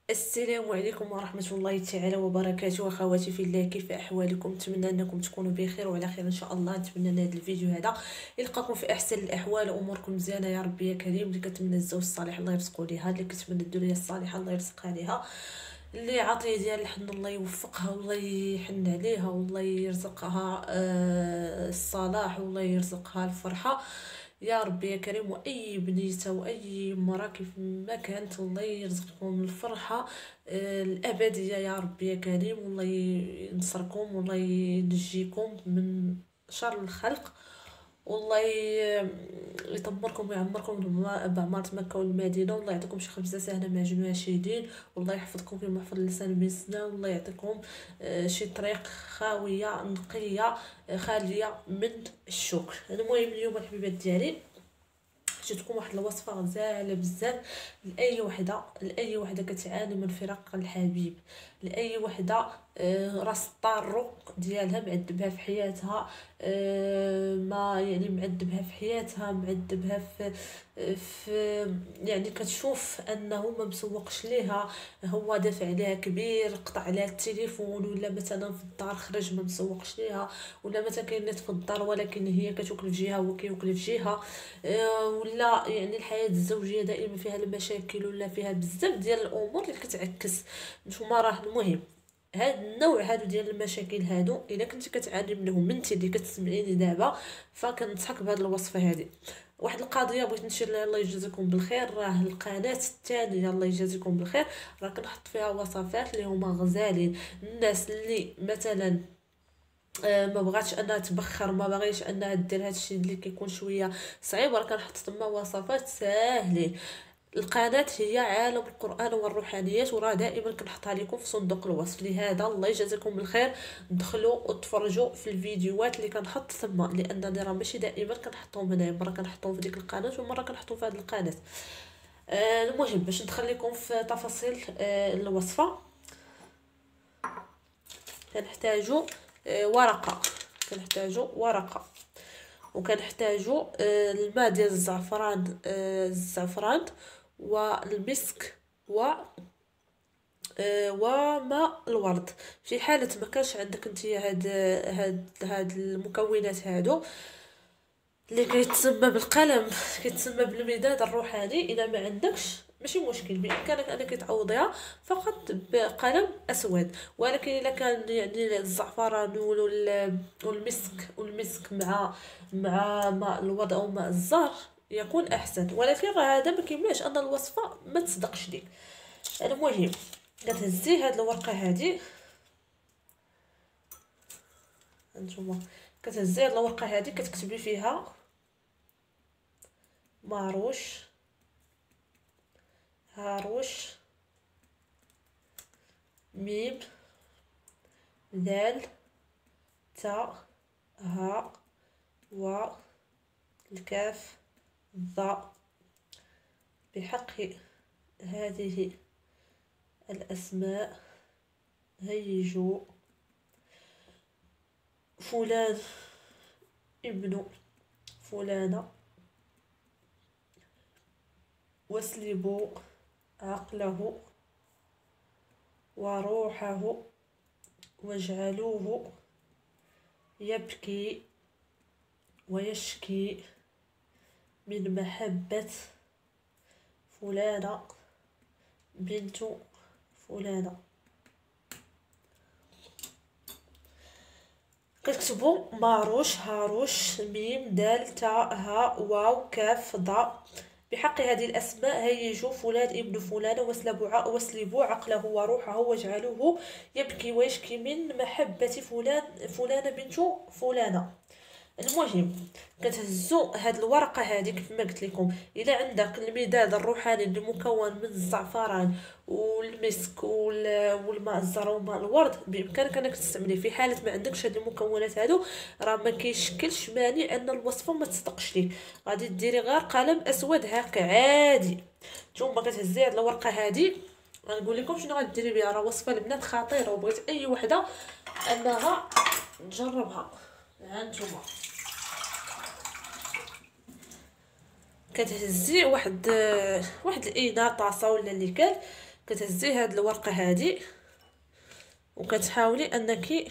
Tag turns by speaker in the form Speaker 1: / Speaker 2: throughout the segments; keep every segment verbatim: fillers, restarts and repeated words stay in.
Speaker 1: السلام عليكم ورحمة الله تعالى وبركاته. أخواتي في الله، كيف أحوالكم؟ نتمنى أنكم تكونوا بخير وعلى خير إن شاء الله. نتمنى أن هذا الفيديو هذا يلقاكم في أحسن الأحوال، أموركم مزيانة يا ربي يا كريم. اللي كتمنى الزوج الصالح الله يرزقو ليها، اللي كتمنى الذرية الصالحة الله يرزقها ليها، اللي عاطيه ديال الحن الله يوفقها والله يحن عليها والله يرزقها آه الصلاح والله يرزقها الفرحة يا ربي يا كريم. واي بنيته واي مراه كيف ما كانت الله يرزقكم الفرحه آه، الابديه يا ربي يا كريم، والله ينصركم والله ينجيكم من شر الخلق، والله ي- يطمركم ويعمركم بم- بعمارة مكة والمدينة، والله يعطيكم شي خبزة سهلة مع جنوها شاهدين، والله يحفظكم كما حفظ اللسان من السنة، والله يعطيكم آه، شي طريق خاوية نقية آه، خالية من الشكر. المهم اليوم الحبيبات ديالي جاتكم واحد الوصفه غزاله بزاف لاي وحده لاي وحده كتعاني من فراق الحبيب، لاي وحده آه، راس الطارق ديالها معذبها في حياتها، آه، ما يعني معذبها في حياتها معذبها في في يعني كتشوف انه ما مسوقش ليها، هو دافع عليها كبير، قطع عليها التليفون، ولا مثلا في الدار خرج ما مسوقش ليها، ولا مثلا كاين ناس في الدار ولكن هي كتوكل في جهه وهو كيوكل في جهه، آه، ولا يعني الحياة الزوجية دائما فيها المشاكل ولا فيها بزاف ديال الامور اللي كتعكس. نتوما راه المهم هاد النوع هادو ديال المشاكل هادو الا كنتي كتعاني منهم انت اللي كتسمعيني دابا، فكنصحك بهاد الوصفه هادي. واحد القضيه بغيت نشير لها الله يجازيكم بالخير، راه القناه الثانيه الله يجازيكم بالخير راه كنحط فيها وصفات اللي هما غزالين. الناس اللي مثلا آه، ما بغاتش انها تبخر، ما باغيش انها دير هادشي اللي كيكون شويه صعيب، راه كنحط تما وصفات ساهلين. القناه هي عالم القران والروحانيات، وراه دائما كنحطها لكم في صندوق الوصف، لهذا الله يجازيكم بالخير دخلوا وتفرجوا في الفيديوهات اللي كنحط تما، لانني راه ماشي دائما كنحطهم هنايا، مره كنحطهم في ديك القناه ومره كنحطهم في هذه القناه. آه المهم باش ندخل لكم في تفاصيل آه الوصفه، كنحتاجو آه ورقه كنحتاجو ورقه وكنحتاجو آه، الماء ديال الزعفران، آه، الزعفران والمسك و آه، وماء الورد. في حالة ما كانش عندك انت هاد هاد هاد المكونات هادو اللي كيتسمى بالقلم، كيتسمى بالمداد الروحاني، اذا ما عندكش ماشي مشكل، بامكانك انك تعوضيها فقط بقلم اسود. ولكن اذا كان يعني الزعفران وال- والمسك والمسك مع مع ماء الورد او ماء الزهر يكون احسن، ولكن راه هذا ما كيمنعش ان الوصفه ما تصدقش ليك. المهم كتهزي هاد الورقه هادي، هانتوما كتهزي هاد الورقه هادي كتكتبي فيها ماروش هاروش ميم دال تا ها و الكاف ضاء. بحق هذه الأسماء هيجوا فلان ابن فلانة واسلبوا عقله وروحه واجعلوه يبكي ويشكي من محبة فلانة بنت فلانة. كتكتبوا ماروش هاروش ميم دال تا ها واو كاف ضاء. بحق هذه الأسماء هيجوا فلان ابن فلانة واسلبوا ع- واسلبوا عقله وروحه واجعلوه يبكي ويشكي من محبة فلان فلانة بنت فلانة. المهم كتهزو هاد الورقه هادي كيف ما قلت لكم، الا عندك المداد الروحاني اللي مكون من الزعفران والمسك وال- والماء الزهر وماء الورد بامكانك انك تستعمليه. في حاله ما عندكش هاد المكونات هادو راه ما كيشكلش مانع ان الوصفه ما تصدقش ليك، غادي ديري غير قلم اسود هكا عادي. ثم كتهزي هاد الورقه هادي، غنقول لكم شنو غديري بها، راه وصفه البنات خطيره وبغيت اي وحده انها تجربها. هانتوما كتهزي واحد واحد الاناء طاسه ولا اللي كان، كتهزي هاد الورقه هادي وكتحاولي انك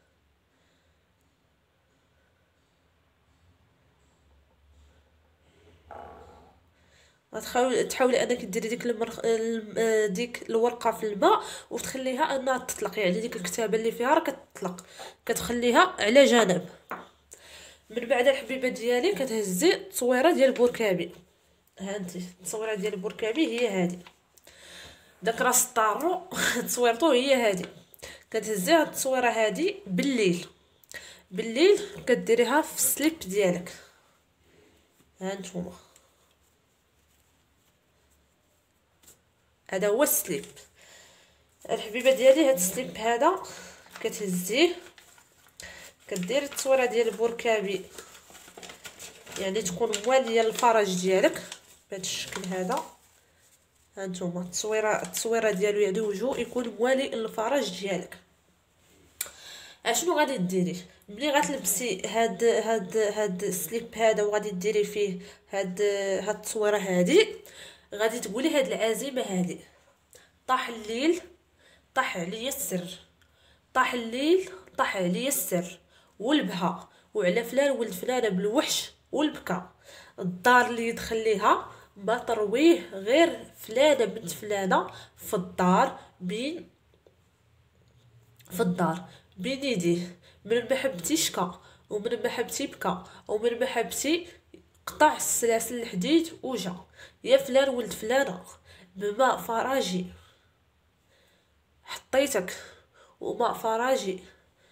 Speaker 1: غتحاول تحاولي انك ديري ديك المرخ... ديك الورقه في الماء وتخليها انها تطلق، يعني ديك الكتابه اللي فيها راه كتطلق، كتخليها على جنب. من بعد الحبيبه ديالي كتهزي التصويره ديال بوركابي. ها انت التصويره ديال بوركابي هي هذه، داك راس الطارو تصويرته هي هذه. كتهزي هاد التصويره هذه بالليل، بالليل كديريها في السليب ديالك. ها نتوما هذا هو السليب الحبيبه ديالي. هاد السليب هذا كتهزيه كديري التصويره ديال البركابي، يعني تكون مواليه للفرج ديالك بهذا الشكل هذا. هانتوما التصويره التصويره ديالو يعني وجهو يكون موالي للفرج ديالك. اشنو غادي ديري ملي غتلبسي هاد هاد هاد السليب هذا وغادي ديري فيه هاد هاد التصويره هذه؟ غادي تقولي هاد العزيمه هذه: طاح الليل طاح عليا السر، طاح الليل طاح عليا السر، والبها وعلى فلان ولد فلانه بالوحش والبكى، الدار اللي يدخل ليها ما ترويه غير فلانه بنت فلانه، في الدار بين في الدار بين يديه، من محبتي شكى ومن محبتي بكى ومن محبتي قطع السلاسل الحديد وجا، يا فلان ولد فلانه بماء فراجي حطيتك وماء فراجي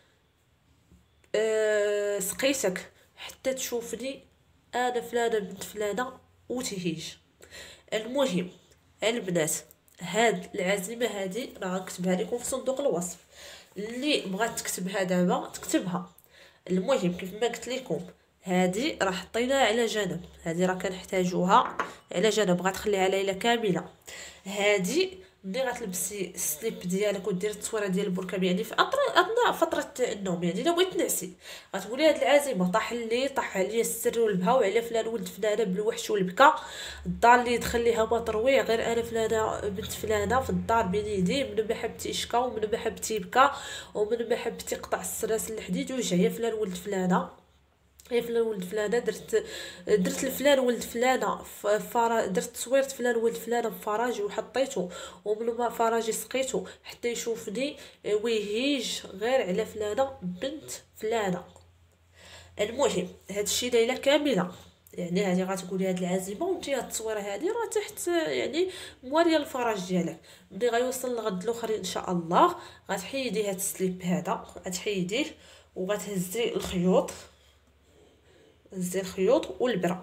Speaker 1: أه سقيتك حتى تشوفني انا فلانه بنت فلانه وتهيج. المهم البنات هاد العزيمه هادي راه غنكتبها لكم في صندوق الوصف، اللي بغات تكتبها دابا تكتبها. المهم كيف ما قلت لكم هادي راه حطيناها على جنب، هادي راه كنحتاجوها على جنب، غتخليها ليله كامله. هادي ملي غتلبسي السليب ديالك وديري التصويره ديال البركاب يعني في اثناء فتره النوم، يعني الا بغيتي تنعسي غتقولي هاد العزيمه: طاح اللي طاح عليا السر والبها وعلى فلان ولد فلانه بالوحش والبكا، الدار اللي يدخل ليها ما ترويه غير انا فلانه بنت فلانه، في الدار بين يديه من محبتي شكا ومن محبتي بكى ومن محبتي قطع السلاسل الحديد وجا، يا فلان ولد فلانه يا فلان ولد فلانه درت درت لفلان ولد فلانه فرا درت تصويره فلان ولد فلانه بفراجي وحطيته ومن ما فراجي سقيته حتى يشوفني ويهيج غير على فلانه بنت فلانه. المهم هاد الشيء ليله كامله، يعني هذه غتقولي هاد العزيمه وانت هاد التصويره هذه راه تحت يعني مواليه الفراج ديالك. ملي غيوصل الغد الاخر ان شاء الله غتحيدي هاد السليب هذا، غتحيديه وغتهزي الخيوط، هزي الخيوط والبرا،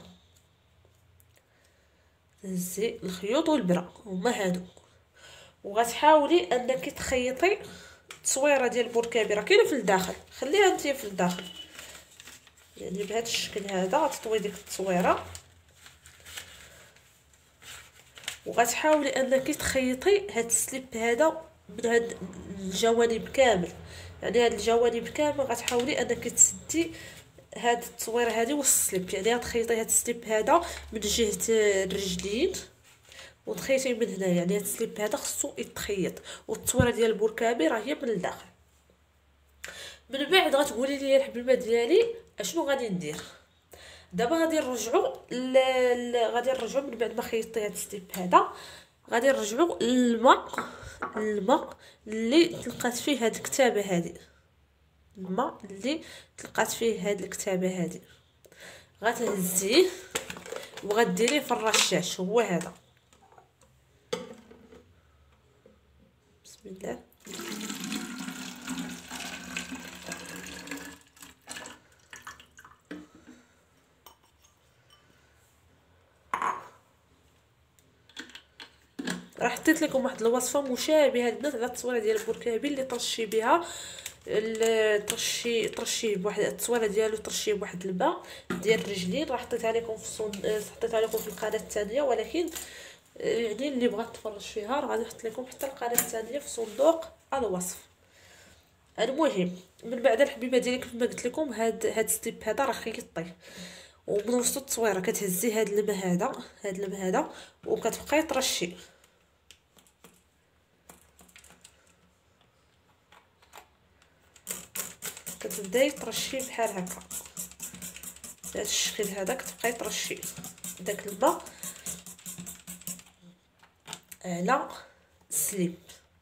Speaker 1: هزي الخيوط والبرا هما هادو، وغتحاولي انك تخيطي التصويره ديال البركابي راه كاينه في الداخل، خليها انت في الداخل يعني بهذا الشكل هذا. غتطوي ديك التصويره وغتحاولي انك تخيطي هاد السليب هذا من هاد الجوانب كامل، يعني هاد الجوانب كامل غتحاولي انك تسدي هاد التصويره هذه والسليب، يعني غتخيطي هاد السليب هذا من جهه الرجلين وتخيطي من هنا، يعني هاد السليب هذا خصو يتخيط والتصويره ديال البركابي راه هي من الداخل. من بعد غتقولي لي الحبيبه ديالي اشنو غادي ندير دابا؟ غادي نرجعوا ل... غادي نرجعوا من بعد ما خيطتي هاد السليب هذا، غادي نرجعوا للماء الماء اللي تلقات فيه هاد الكتابه هذه، الماء اللي تلقات فيه هاد الكتابه هذه غتهزيه وغديريه في الرشاش، هو هذا. بسم الله. راه حطيت لكم واحد الوصفه مشابهه البنات على التصويره ديال البركابي اللي طرشي بها طرشي طرشي بواحد التصويره ديالو، طرشي بواحد الماء ديال الرجلين، راه حطيتها لكم في الصن... حطيتها لكم في القناه الثانيه، ولكن يعني اللي بغات تفرج فيها راه غادي نحط لكم حتى القناه الثانيه في صندوق الوصف. المهم من بعد الحبيبه ديالي كيف ما قلت لكم هاد هاد ستيب هذا راه خيطيه، ومن وسط التصويره كتهزي هاد الماء هذا هاد الماء هذا وكتبقاي ترشي كتبداي ترشي بحال هكا بهذا الشكل هذا، كتبقاي ترشي داك الماء على السليب.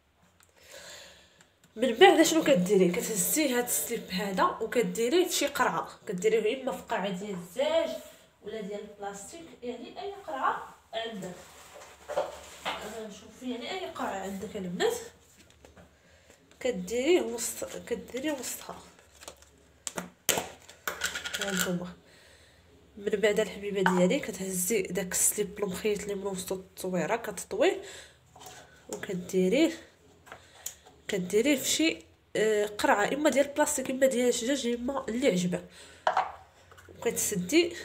Speaker 1: من بعد شنو كديري؟ كتهزي هاد السليب هذا وكديريه فشي قرعه، كديريه اما في قرعه ديال الزاج ولا ديال البلاستيك، يعني اي قرعه عندك. انا نشوف يعني اي قرعه عندك البنات كديريه وسط كديريه وسطها. هانتوما من بعد الحبيبه ديالي كتهزي داك السليب المخيط اللي من وسط التصويره كتطويه وكديريه كديريه فشي آه قرعه اما ديال البلاستيك اما ديال الشجاج اما اللي عجبك، وكتسدي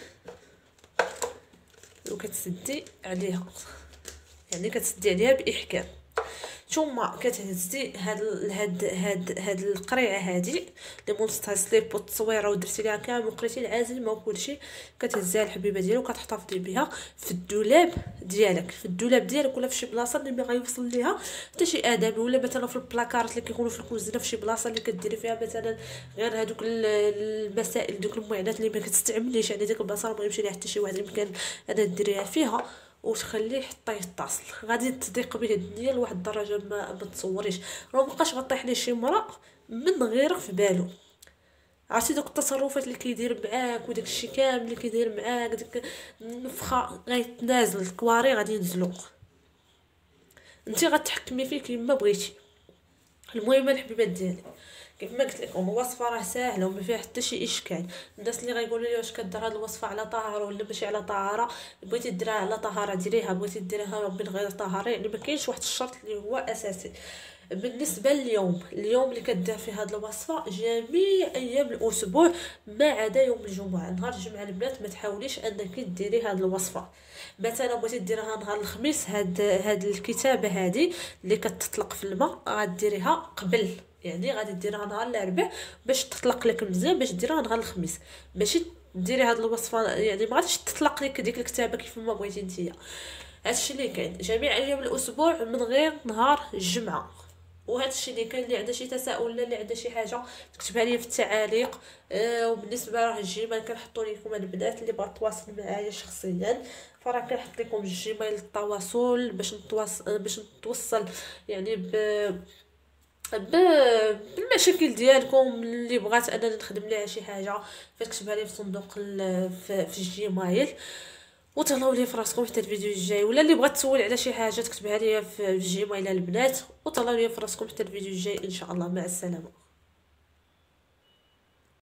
Speaker 1: وكتسدي عليها، يعني كتسدي عليها باحكام. ثم كتهزي هاد هاد هاد هاد القريعه هادي اللي منصتها سليب والتصويره ودرتي ليها كامل وقريتي العازمه وكلشي، كتهزيها الحبيبه ديالك وكتحتفظي بها في الدولاب ديالك في الدولاب ديالك ولا في شي بلاصه اللي ما غيوصل ليها حتى شي ادمي، ولا مثلا في البلاكارات اللي كيكونوا في الكوزينه في شي بلاصه اللي كديري فيها مثلا غير هذوك المسائل دوك المعينات اللي ما كتستعمليش، يعني ديك البلاصه ما يمشي ليها حتى شي واحد يمكن انا ديريها فيها وتخليه حتى يتصل. غادي تضيق به الدنيا لواحد الدرجه ما ما تصوريش، راه مابقاش غطيح ليه شي مرا من غيرك في بالو. عرفتي دوك التصرفات اللي كيدير معاك وداك الشيء كامل اللي كيدير معاك، ديك النفخه غيتنازل، الكواري غادي ينزلوا، انت غتحكمي فيه كيما بغيتي. المهم الحبيبات ديالي كيف ما قلت لكم الوصفه راه ساهله وما فيها حتى شي اشكال. الناس اللي غيقولوا لي واش كدير هاد الوصفه على طهاره ولا ماشي على طهاره، بغيتي ديرها على طهاره ديريها، بغيتي ديرها من غير طهاره، يعني ما كاينش واحد الشرط اللي هو اساسي. بالنسبه لليوم اليوم اللي كدير فيه هاد الوصفه جميع ايام الاسبوع ما عدا يوم الجمعه. نهار الجمعه البنات ما تحاوليش انك ديري هاد الوصفه. مثلا بغيتي ديرها نهار الخميس، هاد هاد الكتابه هادي اللي كتطلق في الماء غديريها قبل، يعني غادي ديرها نهار الاربعاء باش تطلق لك مزيان، باش ديرها نهار الخميس ماشي ديري هاد الوصفه، يعني ما غاديش تطلق لك ديك الكتابه كيف ما بغيتي نتيا. هادشي اللي كاين جميع ايام الاسبوع من غير نهار الجمعه. وهذا الشيء اللي كاين اللي عنده شي تساؤل ولا اللي عنده شي حاجه تكتبها لي في التعاليق. آه وبالنسبه راه الجيميل كنحطوا لكم البنات اللي بغات تواصل معايا شخصيا، فراه كنحط لكم الجيميل للتواصل باش نتواصل باش نتوصل يعني ب بالمشاكل ديالكم اللي بغات انني نخدم ليها شي حاجه، فتكتبها لي في صندوق في, في الجيميل. وتهلاو لي في راسكم حتى الفيديو الجاي، ولا اللي بغات تسول على شي حاجه تكتبها لي في الجيميل البنات. وتهلاو لي في راسكم حتى الفيديو الجاي ان شاء الله. مع السلامه.